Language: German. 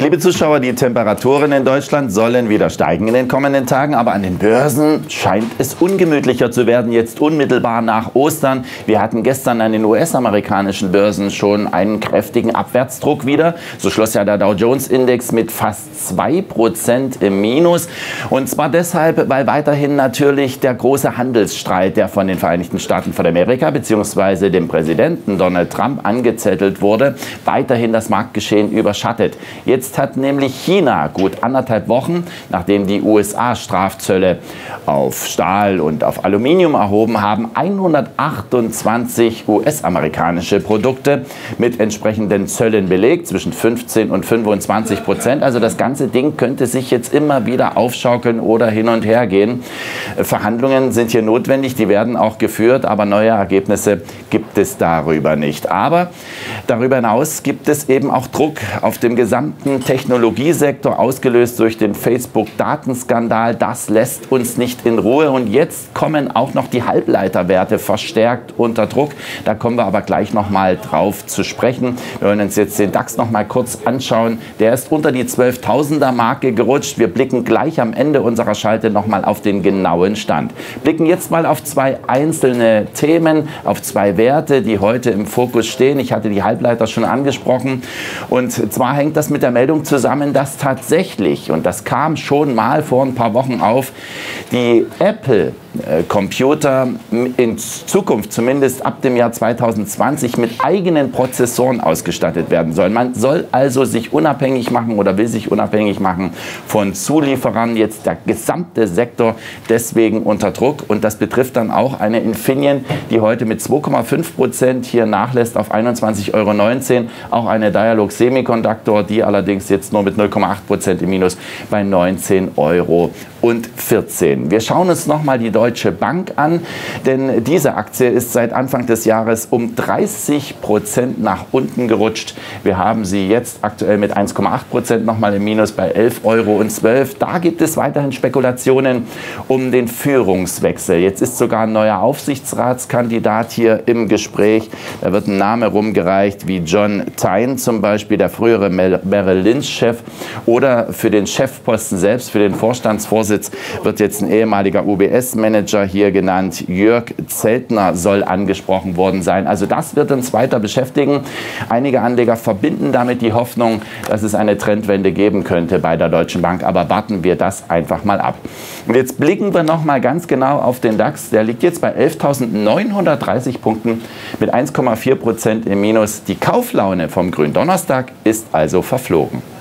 Liebe Zuschauer, die Temperaturen in Deutschland sollen wieder steigen in den kommenden Tagen, aber an den Börsen scheint es ungemütlicher zu werden, jetzt unmittelbar nach Ostern. Wir hatten gestern an den US-amerikanischen Börsen schon einen kräftigen Abwärtsdruck wieder. So schloss ja der Dow Jones Index mit fast 2% im Minus. Und zwar deshalb, weil weiterhin natürlich der große Handelsstreit, der von den Vereinigten Staaten von Amerika bzw. dem Präsidenten Donald Trump angezettelt wurde, weiterhin das Marktgeschehen überschattet. Jetzt hat nämlich China gut 1,5 Wochen, nachdem die USA Strafzölle auf Stahl und auf Aluminium erhoben haben, 128 US-amerikanische Produkte mit entsprechenden Zöllen belegt, zwischen 15 und 25%. Also das ganze Ding könnte sich jetzt immer wieder aufschaukeln oder hin und her gehen. Verhandlungen sind hier notwendig, die werden auch geführt, aber neue Ergebnisse gibt es darüber nicht. Aber darüber hinaus gibt es eben auch Druck auf dem gesamten Technologiesektor, ausgelöst durch den Facebook-Datenskandal. Das lässt uns nicht in Ruhe. Und jetzt kommen auch noch die Halbleiterwerte verstärkt unter Druck. Da kommen wir aber gleich noch mal drauf zu sprechen. Wir wollen uns jetzt den DAX noch mal kurz anschauen. Der ist unter die 12.000er Marke gerutscht. Wir blicken gleich am Ende unserer Schalte noch mal auf den genauen Stand. Blicken jetzt mal auf zwei einzelne Themen, auf zwei Werte, die heute im Fokus stehen. Ich hatte die Halbleiter schon angesprochen. Und zwar hängt das mit der Meldung zusammen, dass tatsächlich, und das kam schon mal vor ein paar Wochen auf, die Apple-Computer in Zukunft, zumindest ab dem Jahr 2020, mit eigenen Prozessoren ausgestattet werden sollen. Man soll also sich unabhängig machen oder will sich unabhängig machen von Zulieferern. Jetzt der gesamte Sektor deswegen unter Druck. Und das betrifft dann auch eine Infineon, die heute mit 2,5% hier nachlässt auf 21,19 €. Auch eine Dialog Semiconductor, die allerdings jetzt nur mit 0,8% im Minus bei 19,14 €. Wir schauen uns nochmal die Deutsche Bank an, denn diese Aktie ist seit Anfang des Jahres um 30% nach unten gerutscht. Wir haben sie jetzt aktuell mit 1,8% nochmal im Minus bei 11,12 €. Da gibt es weiterhin Spekulationen um den Führungswechsel. Jetzt ist sogar ein neuer Aufsichtsratskandidat hier im Gespräch. Da wird ein Name rumgereicht wie John Tyne zum Beispiel, der frühere Merrill Lynch-Chef, oder für den Chefposten selbst, für den Vorstandsvorsitz, wird jetzt ein ehemaliger UBS-Manager hier genannt. Jörg Zeltner soll angesprochen worden sein. Also das wird uns weiter beschäftigen. Einige Anleger verbinden damit die Hoffnung, dass es eine Trendwende geben könnte bei der Deutschen Bank. Aber warten wir das einfach mal ab. Und jetzt blicken wir noch mal ganz genau auf den DAX. Der liegt jetzt bei 11.930 Punkten mit 1,4% im Minus. Die Kauflaune vom Gründonnerstag ist also verflogen.